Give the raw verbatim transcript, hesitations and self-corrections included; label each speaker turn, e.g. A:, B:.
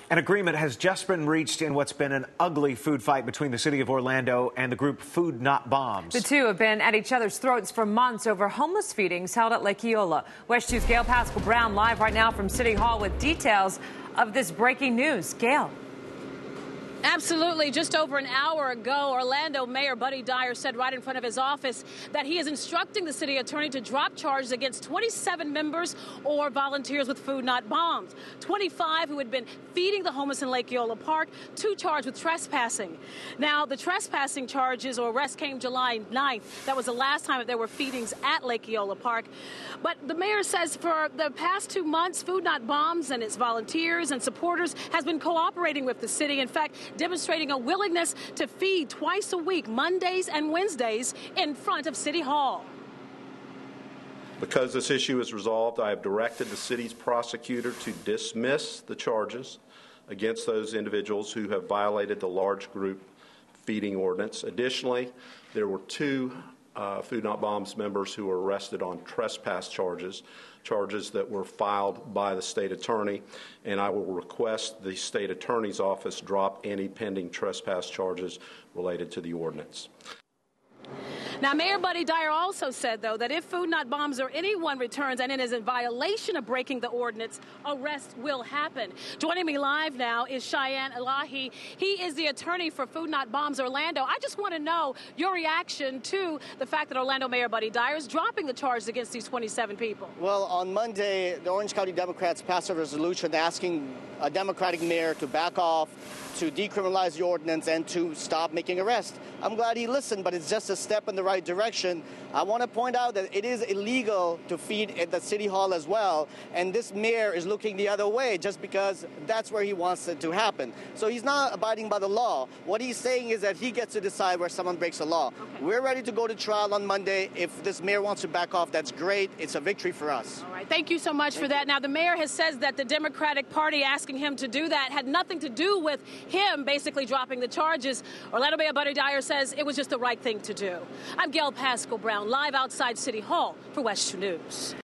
A: An agreement has just been reached in what's been an ugly food fight between the city of Orlando and the group Food Not Bombs.
B: The two have been at each other's throats for months over homeless feedings held at Lake Eola. West two's Gail Pascal Brown live right now from City Hall with details of this breaking news. Gail.
C: Absolutely. Just over an hour ago, Orlando Mayor Buddy Dyer said right in front of his office that he is instructing the city attorney to drop charges against twenty-seven members or volunteers with Food Not Bombs. twenty-five who had been feeding the homeless in Lake Eola Park, two charged with trespassing. Now, the trespassing charges or arrest came July ninth. That was the last time that there were feedings at Lake Eola Park. But the mayor says for the past two months, Food Not Bombs and its volunteers and supporters has been cooperating with the city. In fact, demonstrating a willingness to feed twice a week, Mondays and Wednesdays, in front of City Hall.
D: Because this issue is resolved, I have directed the city's prosecutor to dismiss the charges against those individuals who have violated the large group feeding ordinance. Additionally, there were two uh, Food Not Bombs members who were arrested on trespass charges, charges that were filed by the state attorney, and I will request the state attorney's office drop any pending trespass charges related to the ordinance.
C: Now, Mayor Buddy Dyer also said, though, that if Food Not Bombs or anyone returns and it is in violation of breaking the ordinance, arrest will happen. Joining me live now is Cheyenne Elahi. He is the attorney for Food Not Bombs Orlando. I just want to know your reaction to the fact that Orlando Mayor Buddy Dyer is dropping the charges against these twenty-seven people.
E: Well, on Monday, the Orange County Democrats passed a resolution asking a Democratic mayor to back off, to decriminalize the ordinance, and to stop making arrests. I'm glad he listened, but it's just a step in the right direction. I want to point out that it is illegal to feed at the City Hall as well, and this mayor is looking the other way just because that's where he wants it to happen. So he's not abiding by the law. What he's saying is that he gets to decide where someone breaks the law. Okay. We're ready to go to trial on Monday. If this mayor wants to back off, that's great. It's a victory for us.
C: All right. Thank you so much Thank for that. You. Now, the mayor has said that the Democratic Party asking him to do that had nothing to do with him basically dropping the charges. Orlando Mayor Buddy Dyer says it was just the right thing to do. I'm Gail Pascal Brown, live outside City Hall for West two News.